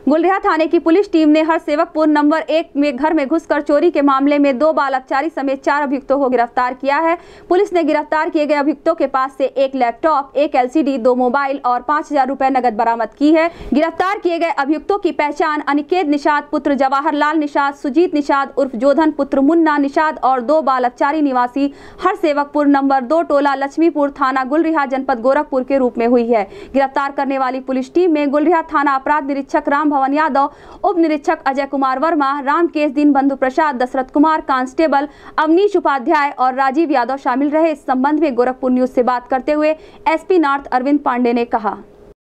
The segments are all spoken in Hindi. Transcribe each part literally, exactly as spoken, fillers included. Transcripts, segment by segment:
गुलरिहा थाने की पुलिस टीम ने हरसेवकपुर नंबर एक में घर में घुसकर चोरी के मामले में दो बालकचारी समेत चार अभियुक्तों को गिरफ्तार किया है। पुलिस ने गिरफ्तार किए गए अभियुक्तों के पास से एक लैपटॉप, एक एलसीडी, दो मोबाइल और पाँच हजार रुपए नकद बरामद की है। गिरफ्तार किए गए अभियुक्तों की पहचान अनिकेत निषाद पुत्र जवाहरलाल निषाद, सुजीत निषाद उर्फ जोधन पुत्र मुन्ना निषाद और दो बालकचारी निवासी हरसेवकपुर नंबर दो टोला लक्ष्मीपुर थाना गुलरिहा जनपद गोरखपुर के रूप में हुई है। गिरफ्तार करने वाली पुलिस टीम में गुलरिहा थाना अपराध निरीक्षक राम भवन यादव, उप निरीक्षक अजय कुमार वर्मा, रामकेश दीनबंधु प्रसाद, दशरथ कुमार, कांस्टेबल अवनीश उपाध्याय और राजीव यादव शामिल रहे। इस संबंध में गोरखपुर न्यूज से बात करते हुए एसपी नॉर्थ अरविंद पांडे ने कहा।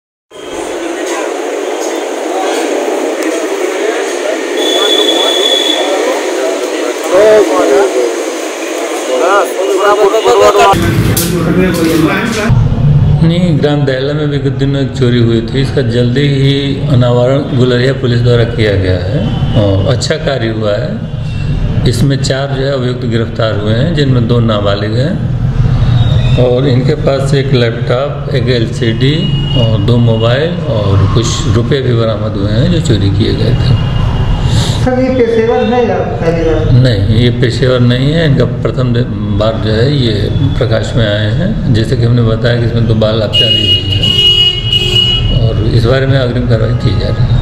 नहीं, ग्राम दहला में भी कुछ दिनों एक चोरी हुई थी। इसका जल्दी ही अनावरण गुलरिहा पुलिस द्वारा किया गया है और अच्छा कार्य हुआ है। इसमें चार जो है अभियुक्त गिरफ्तार हुए हैं, जिनमें दो नाबालिग हैं और इनके पास एक लैपटॉप, एक एलसीडी और दो मोबाइल और कुछ रुपए भी बरामद हुए हैं जो चोरी किए गए थे। सर, ये पेशेवर नहीं है? नहीं, ये पेशेवर नहीं है। इनका प्रथम बार जो है ये प्रकाश में आए हैं। जैसे कि हमने बताया कि इसमें दो बालकचारी हुई है और इस बारे में अग्रिम कार्रवाई की जा रही है।